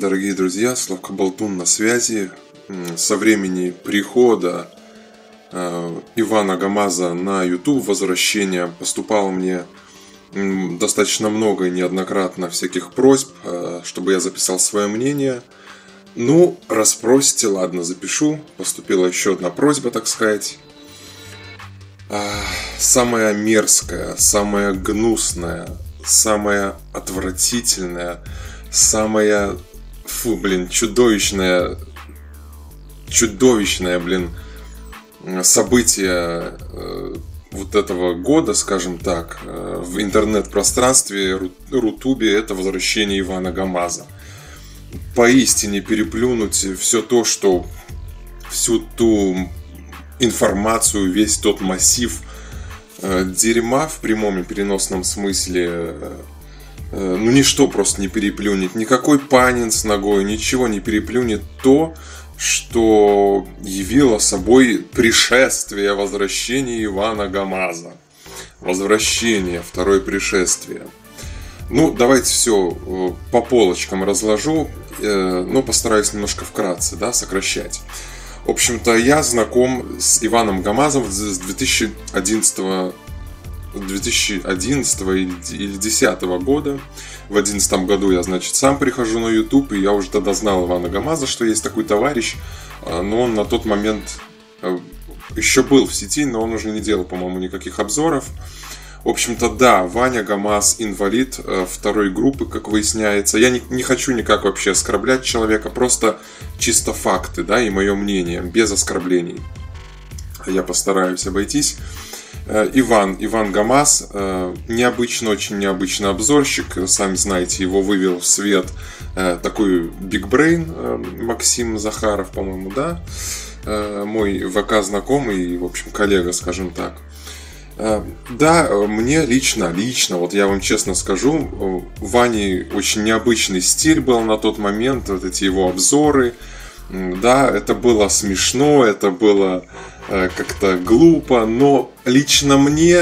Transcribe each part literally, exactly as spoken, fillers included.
Дорогие друзья, Славка Болтун на связи. Со времени прихода э, Ивана Гамаза на YouTube, возвращения, поступало мне м, достаточно много и неоднократно всяких просьб, э, чтобы я записал свое мнение. Ну, раз просите, ладно, запишу. Поступила еще одна просьба, так сказать. Э, самая мерзкая, самая гнусная, самая отвратительная, самая, фу, блин, чудовищная, чудовищное, блин, событие э, вот этого года, скажем так, э, в интернет-пространстве, ру, рутубе, это возвращение Ивана Гамаза. Поистине переплюнуть все то, что, всю ту информацию, весь тот массив э, дерьма в прямом и переносном смысле, э, ну ничто просто не переплюнет, никакой Панин с ногой, ничего не переплюнет то, что явило собой пришествие, возвращение Ивана Гамаза. Возвращение, второе пришествие. Ну, давайте все по полочкам разложу, но постараюсь немножко вкратце, да, сокращать. В общем-то, я знаком с Иваном Гамазом с две тысячи одиннадцатого две тысячи одиннадцатого или две тысячи десятого года. В две тысячи одиннадцатом году я, значит, сам прихожу на YouTube, и я уже тогда знал Ивана Гамаза, что есть такой товарищ, но он на тот момент еще был в сети, но он уже не делал, по-моему, никаких обзоров. В общем-то, да, Ваня Гамаз инвалид второй группы, как выясняется. Я не, не хочу никак вообще оскорблять человека, просто чисто факты, да, и мое мнение, без оскорблений. Я постараюсь обойтись. Иван, Иван Гамаз, необычный, очень необычный обзорщик, сами знаете, его вывел в свет такой Big Brain Максим Захаров, по-моему, да, мой ВК знакомый и, в общем, коллега, скажем так. Да, мне лично, лично, вот я вам честно скажу, Вани очень необычный стиль был на тот момент, вот эти его обзоры, да, это было смешно, это было как-то глупо, но лично мне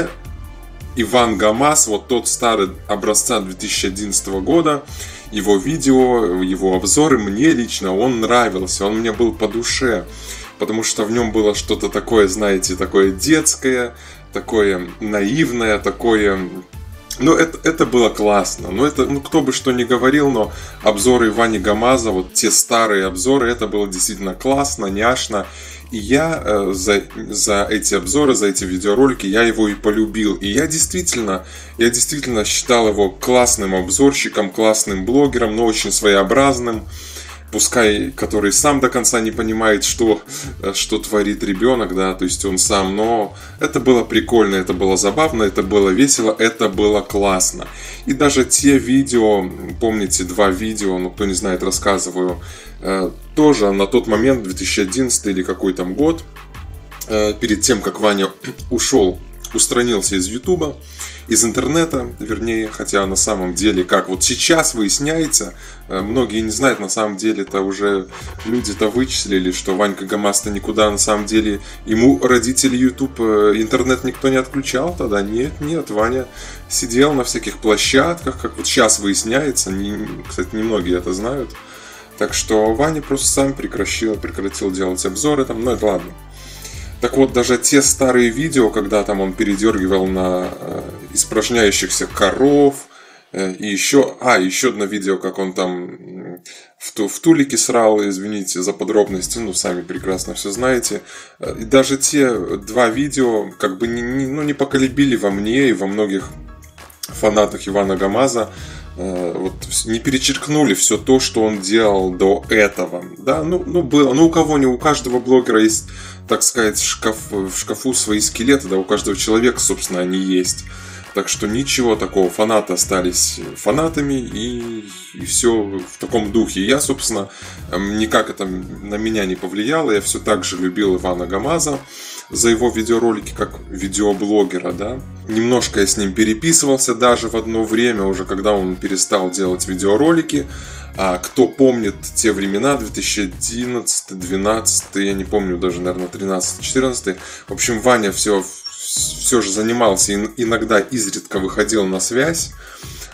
Иван Гамаз, вот тот старый образца две тысячи одиннадцатого года, его видео, его обзоры, мне лично он нравился, он мне был по душе, потому что в нем было что-то такое, знаете, такое детское, такое наивное, такое... Ну, это, это было классно. Ну, это, ну, кто бы что ни говорил, но обзоры Ивани Гамаза, вот те старые обзоры, это было действительно классно, няшно. И я э, за, за эти обзоры, за эти видеоролики, я его и полюбил. И я действительно, я действительно считал его классным обзорщиком, классным блогером, но очень своеобразным. Пускай, который сам до конца не понимает, что, что творит ребенок, да, то есть он сам, но это было прикольно, это было забавно, это было весело, это было классно. И даже те видео, помните, два видео, ну кто не знает, рассказываю, э, тоже на тот момент, две тысячи одиннадцатый или какой там год, э, перед тем, как Ваня ушел, устранился из Ютуба, из интернета, вернее, хотя на самом деле, как вот сейчас выясняется, многие не знают, на самом деле это уже люди-то вычислили, что Ванька Гамаз-то никуда, на самом деле, ему родители YouTube, интернет никто не отключал тогда, нет, нет, Ваня сидел на всяких площадках, как вот сейчас выясняется, не, кстати, немногие это знают, так что Ваня просто сам прекратил, прекратил делать обзоры там, ну это ладно. Так вот, даже те старые видео, когда там он передергивал на э, испражняющихся коров, э, и еще, а, еще одно видео, как он там в, ту, в тулике срал, извините за подробности, ну, сами прекрасно все знаете. И даже те два видео, как бы, не, не, ну, не поколебили во мне и во многих фанатах Ивана Гамаза, э, вот, не перечеркнули все то, что он делал до этого, да, ну, ну, было, ну, у кого не, у каждого блогера есть, так сказать, шкаф, в шкафу свои скелеты, да, у каждого человека, собственно, они есть. Так что ничего такого, фанаты остались фанатами, и, и все в таком духе. Я, собственно, никак это на меня не повлияло, я все так же любил Ивана Гамаза за его видеоролики как видеоблогера, да. Немножко я с ним переписывался даже в одно время, уже когда он перестал делать видеоролики. А кто помнит те времена, две тысячи одиннадцатый, двенадцатый, я не помню даже, наверное, тринадцатый, четырнадцатый. В общем, Ваня все, все же занимался, иногда изредка выходил на связь.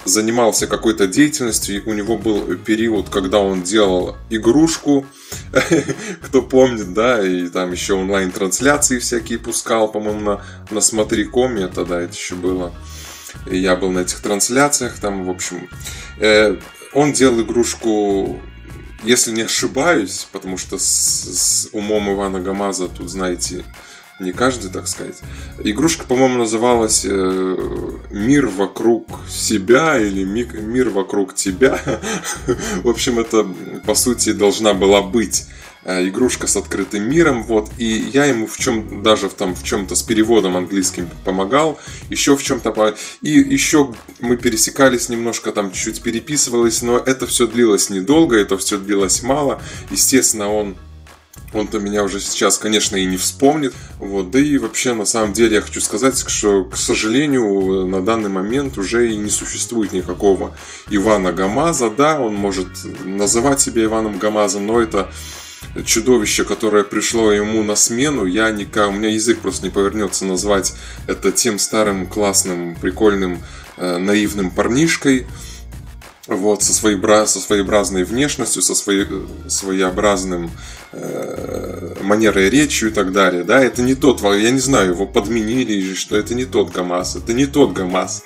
занимался какой-то деятельностью, и у него был период, когда он делал игрушку, кто помнит, да, и там еще онлайн-трансляции всякие пускал, по-моему, на, на Смотри.коме, тогда это еще было. И я был на этих трансляциях, там, в общем, э, он делал игрушку, если не ошибаюсь, потому что с, с умом Ивана Гамаза тут, знаете, не каждый, так сказать. Игрушка, по-моему, называлась э, «Мир вокруг себя» или «Мир вокруг тебя». В общем, это, по сути, должна была быть э, игрушка с открытым миром. Вот. И я ему в чем даже в, там, в чем-то с переводом английским помогал. Еще в чем-то. И еще мы пересекались немножко, там чуть-чуть переписывались. Но это все длилось недолго, это все длилось мало. Естественно, он... Он-то меня уже сейчас, конечно, и не вспомнит. Вот. Да и вообще, на самом деле, я хочу сказать, что, к сожалению, на данный момент уже и не существует никакого Ивана Гамаза. Да, он может называть себя Иваном Гамазом, но это чудовище, которое пришло ему на смену, я никак, у меня язык просто не повернется назвать это тем старым, классным, прикольным, э, наивным парнишкой. Вот, со, своеобра... со своеобразной внешностью, со своей... своеобразным э... манерой речи и так далее. Да, это не тот, я не знаю, его подменили или что, это не тот ГАМАЗ, это не тот ГАМАЗ.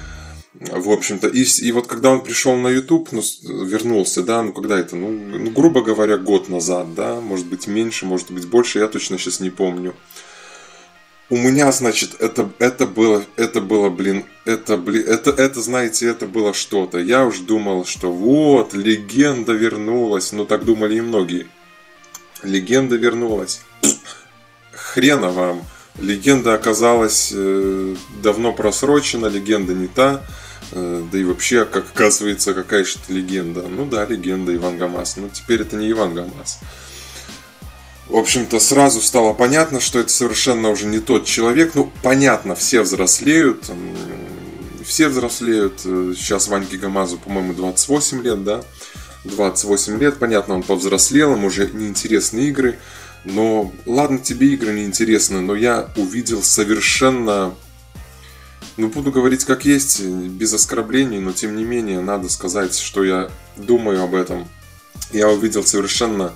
В общем-то, и, и вот когда он пришел на YouTube, ну, вернулся, да, ну когда это, ну, ну, грубо говоря, год назад, да, может быть меньше, может быть больше, я точно сейчас не помню. У меня, значит, это, это было, это было, блин, это, блин, это, это, знаете, это было что-то. Я уж думал, что вот, легенда вернулась. Ну, так думали и многие. Легенда вернулась. Хрена вам. Легенда оказалась э, давно просрочена, легенда не та. Э, да и вообще, как оказывается, какая же это легенда. Ну да, легенда Иван Гамаз. Но теперь это не Иван Гамаз. В общем-то, сразу стало понятно, что это совершенно уже не тот человек. Ну, понятно, все взрослеют. Все взрослеют. Сейчас Ваньке Гамазу, по-моему, двадцать восемь лет, да? двадцать восемь лет. Понятно, он повзрослел, ему уже неинтересны игры. Но, ладно, тебе игры неинтересны, но я увидел совершенно... Ну, буду говорить как есть, без оскорблений, но тем не менее, надо сказать, что я думаю об этом. Я увидел совершенно...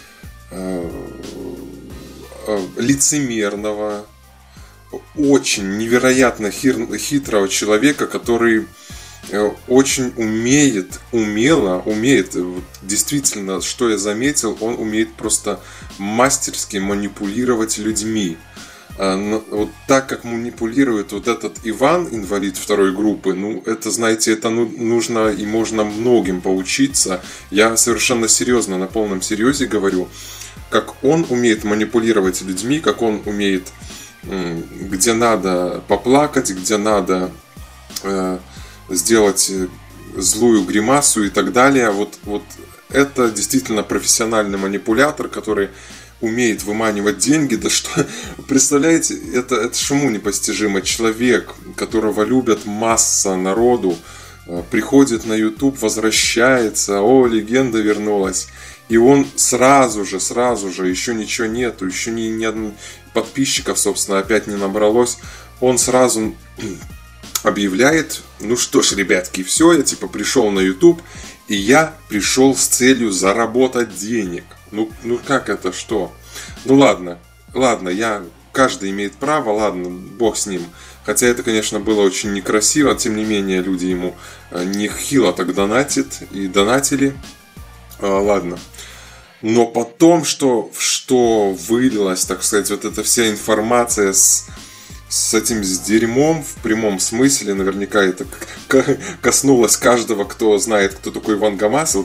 лицемерного, очень невероятно хитрого человека, который очень умеет, умело, умеет, действительно, что я заметил, он умеет просто мастерски манипулировать людьми. Вот так как манипулирует вот этот Иван, инвалид второй группы, ну, это, знаете, это нужно и можно многим поучиться. Я совершенно серьезно, на полном серьезе говорю, как он умеет манипулировать людьми, как он умеет, где надо поплакать, где надо э, сделать злую гримасу и так далее. Вот, вот это действительно профессиональный манипулятор, который умеет выманивать деньги. Да что, представляете, это, это ж уму непостижимо. Человек, которого любят масса народу, приходит на YouTube, возвращается, о, легенда вернулась. И он сразу же, сразу же, еще ничего нету, еще ни, ни подписчиков, собственно, опять не набралось. Он сразу объявляет, ну что ж, ребятки, все, я типа пришел на YouTube, и я пришел с целью заработать денег. Ну, ну как это, что? Ну ладно, ладно, я, каждый имеет право, ладно, бог с ним. Хотя это, конечно, было очень некрасиво, тем не менее, люди ему нехило так донатят и донатили. А, ладно. Но потом, что, что вылилась, так сказать, вот эта вся информация с, с этим с дерьмом в прямом смысле, наверняка это коснулось каждого, кто знает, кто такой Иван Гамаз.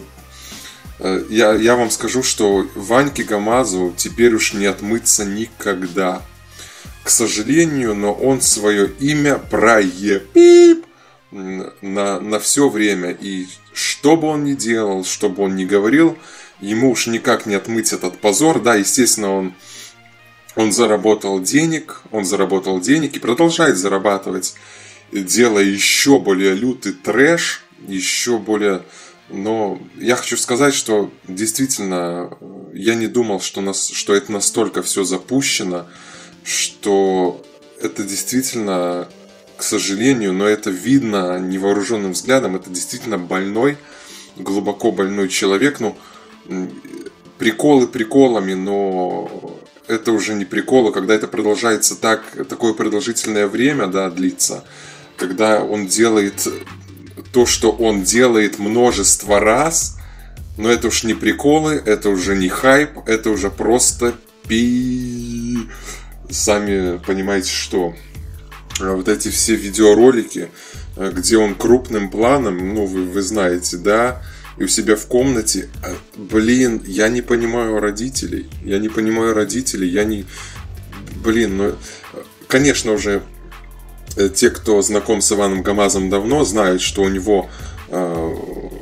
Я, я вам скажу, что Ваньке Гамазу теперь уж не отмыться никогда. К сожалению, но он свое имя проеб на, на все время. И что бы он ни делал, что бы он ни говорил, ему уж никак не отмыть этот позор. Да, естественно, он, он заработал денег, он заработал денег и продолжает зарабатывать, делая еще более лютый трэш, еще более... Но я хочу сказать, что действительно я не думал, что, нас, что это настолько все запущено, что это действительно к сожалению, но это видно невооруженным взглядом. Это действительно больной, глубоко больной человек. Ну, приколы приколами, но это уже не приколы, когда это продолжается так, такое продолжительное время, да, длится, когда он делает то, что он делает множество раз, но это уж не приколы, это уже не хайп, это уже просто пи... Сами понимаете, что вот эти все видеоролики, где он крупным планом, ну, вы, вы знаете, да, и у себя в комнате, блин, я не понимаю родителей, я не понимаю родителей, я не, блин, ну, конечно, уже те, кто знаком с Иваном Гамазом давно, знают, что у него э,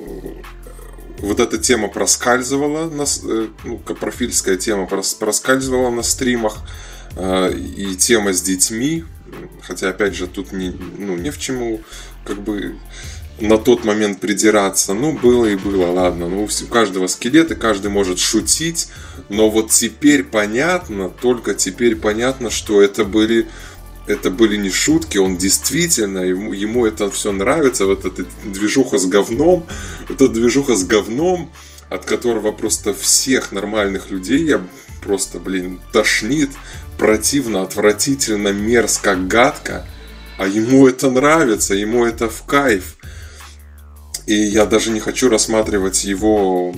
вот эта тема проскальзывала, на, ну, капрофильская тема проскальзывала на стримах, э, и тема с детьми, хотя, опять же, тут не, ну, не в чему, как бы, на тот момент придираться. Ну, было и было, ладно. Ну, у каждого скелет, и каждый может шутить. Но вот теперь понятно, только теперь понятно, что это были, это были не шутки. Он действительно, ему, ему это все нравится. Вот эта движуха с говном. Вот эта движуха с говном, от которого просто всех нормальных людей я просто, блин, тошнит. Противно, отвратительно, мерзко, гадко. А ему это нравится, ему это в кайф. И я даже не хочу рассматривать его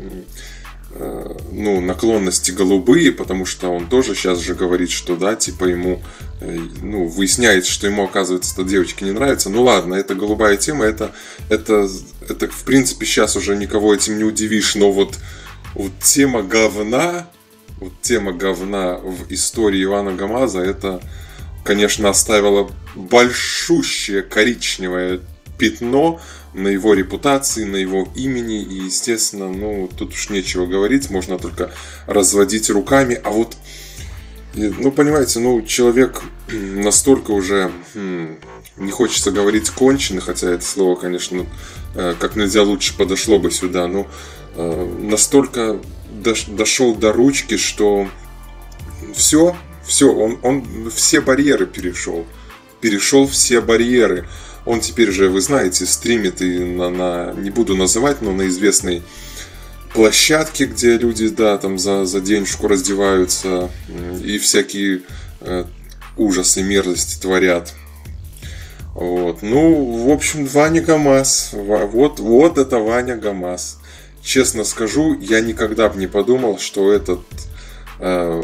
э, ну, наклонности голубые, потому что он тоже сейчас же говорит, что да, типа ему, э, ну, выясняется, что ему, оказывается, эта девочка не нравится. Ну ладно, это голубая тема, это, это, это в принципе сейчас уже никого этим не удивишь, но вот, вот тема говна, вот тема говна в истории Ивана Гамаза, это, конечно, оставило большущее коричневое пятно на его репутации, на его имени, и, естественно, ну, тут уж нечего говорить, можно только разводить руками, а вот, ну, понимаете, ну, человек настолько уже, хм, не хочется говорить конченый, хотя это слово, конечно, как нельзя лучше подошло бы сюда, но настолько дошел до ручки, что все, все, он, он все барьеры перешел, перешел все барьеры. Он теперь же, вы знаете, стримит и на, на, не буду называть, но на известной площадке, где люди, да, там за, за денежку раздеваются и всякие э, ужасы, мерзости творят. Вот. Ну, в общем, Ваня Гамаз. Вот, вот это Ваня Гамаз. Честно скажу, я никогда бы не подумал, что этот э,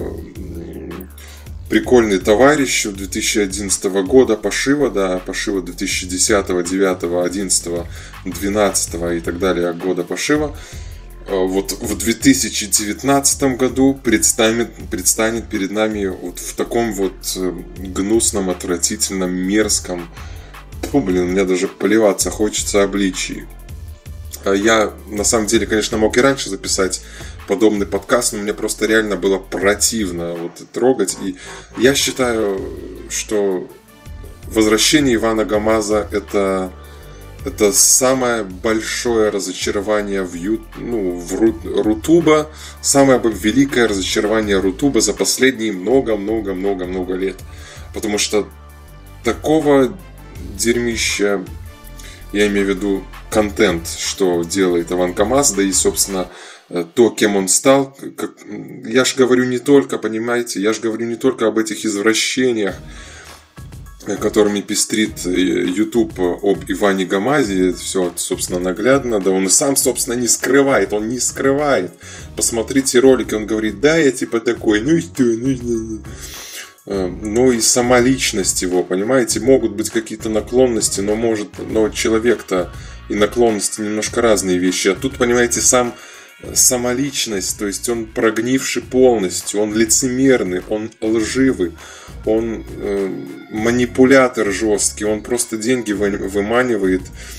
прикольный товарищ две тысячи одиннадцатого года пошива, да, пошива две тысячи десятого, девятого, одиннадцатого, двенадцатого и так далее года пошива, вот в две тысячи девятнадцатом году предстанет, предстанет перед нами вот в таком вот гнусном, отвратительном, мерзком, фу, блин, мне даже поливаться хочется обличии. Я, на самом деле, конечно, мог и раньше записать подобный подкаст, но мне просто реально было противно вот трогать. И я считаю, что возвращение Ивана Гамаза это, это самое большое разочарование в, ю, ну, в Ру, Рутуба, самое великое разочарование Рутуба за последние много-много-много-много лет. Потому что такого дерьмища, я имею в виду контент, что делает Иван Гамаз, да и, собственно, то, кем он стал, как, я же говорю не только, понимаете, я же говорю не только об этих извращениях, которыми пестрит YouTube об Иване Гамазе, это все, собственно, наглядно, да он и сам, собственно, не скрывает, он не скрывает. Посмотрите ролики, он говорит, да, я типа такой, ну и что, ну, ну и сама личность его, понимаете, могут быть какие-то наклонности, но может, но человек-то и наклонности немножко разные вещи, а тут, понимаете, сам сама личность, то есть он прогнивший полностью, он лицемерный, он лживый, он э, манипулятор жесткий, он просто деньги выманивает,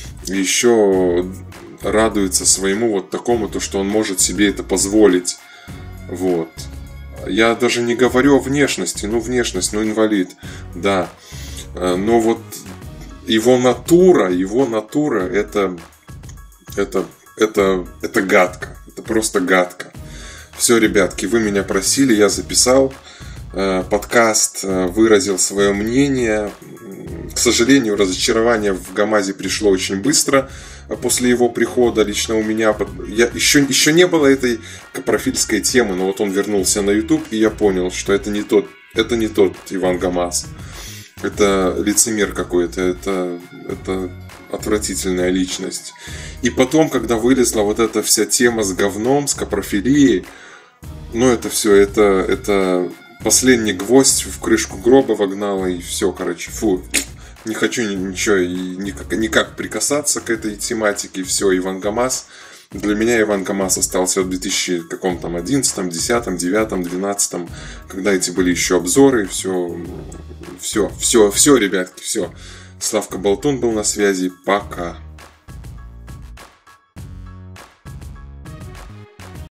еще радуется своему вот такому, то, что он может себе это позволить. Вот. Я даже не говорю о внешности, ну внешность, ну инвалид, да, но вот его натура, его натура, это, это, это, это гадко. Это просто гадко. Все, ребятки, вы меня просили, я записал э, подкаст, э, выразил свое мнение. К сожалению, разочарование в ГАМАЗе пришло очень быстро после его прихода. Лично у меня я, еще, еще не было этой капрофильской темы, но вот он вернулся на YouTube, и я понял, что это не тот, это не тот Иван ГАМАЗ. Это лицемер какой-то, это, это отвратительная личность. И потом, когда вылезла вот эта вся тема с говном, с капрофилией, ну это все, это, это последний гвоздь в крышку гроба вогнало, и все, короче, фу. Не хочу ничего и никак, никак прикасаться к этой тематике. Все, Иван ГАМАЗ. Для меня Иван ГАМАЗ остался в две тысячи одиннадцатом, десятом, девятом, двенадцатом, когда эти были еще обзоры. Все, все, все, все, ребятки, все. Славка Болтун был на связи. Пока.